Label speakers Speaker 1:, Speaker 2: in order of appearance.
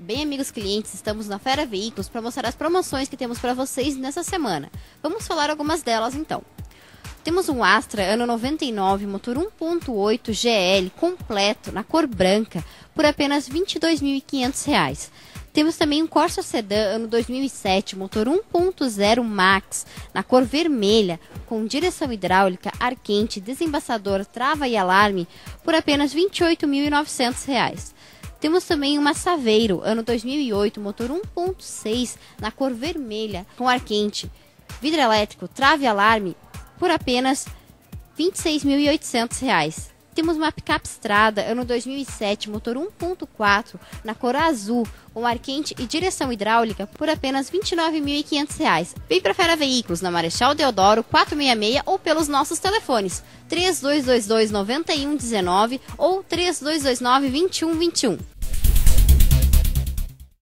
Speaker 1: Bem, amigos clientes, estamos na Fera Veículos para mostrar as promoções que temos para vocês nessa semana. Vamos falar algumas delas então. Temos um Astra ano 99, motor 1.8 GL completo, na cor branca, por apenas R$ 22.500. Temos também um Corsa Sedan ano 2007, motor 1.0 Max, na cor vermelha, com direção hidráulica, ar quente, desembaçador, trava e alarme, por apenas R$ 28.900. Temos também uma Saveiro, ano 2008, motor 1.6, na cor vermelha, com ar quente, vidro elétrico, trava e alarme, por apenas R$ 26.800. Temos uma picape Strada, ano 2007, motor 1.4, na cor azul, com ar quente e direção hidráulica, por apenas R$ 29.500. Vem para Fera Veículos, na Marechal Deodoro 466 ou pelos nossos telefones 3222-9119 ou 3229-2121.